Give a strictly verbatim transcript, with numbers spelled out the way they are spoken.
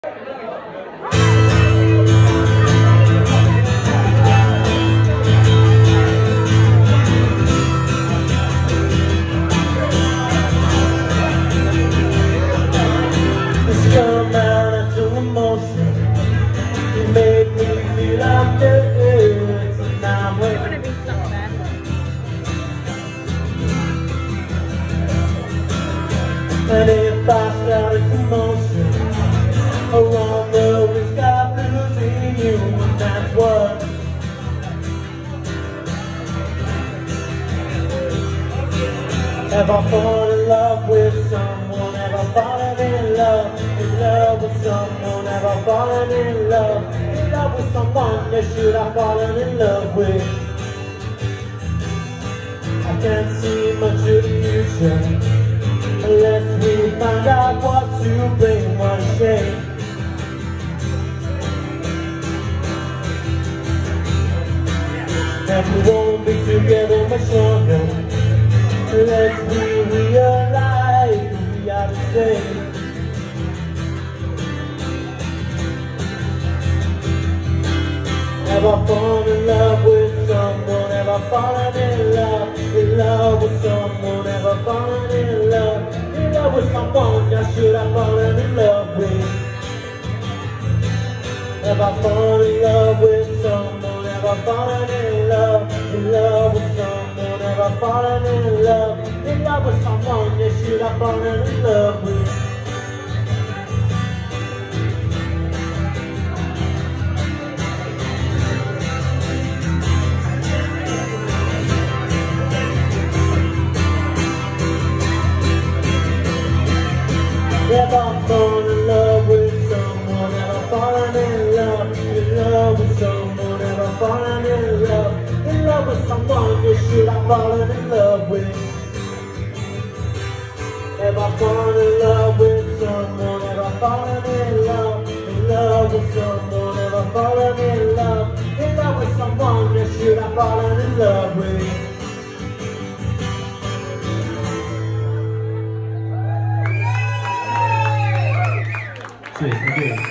And if I started commotion around the risk of losing you, and that's what have I fallen in love with someone? Have I fallen in love, in love with someone? Have I fallen in love, in love with someone that should have fallen in love with? I can't see much of the future unless we find out what to bring, what a shame. And we won't be together much longer unless we realize we are the same. Have I fallen in love with someone? Have I fallen in love, in love with someone? Have I fallen in love, in love with someone I should have fallen in love with? Have I fallen in love with someone? Have I fallen in love, in love with someone? Have I fallen in love, in love with someone I should have fallen in love with? Have I fallen in love with someone? Have I fallen in love, in love with someone? Have I fallen in love, in love with someone you should have fallen in love with? Have I fallen in love with someone? Have I fallen in love, in love with someone? Have I fallen in love, in love with someone you should have fallen in love with? Cheers, thank you.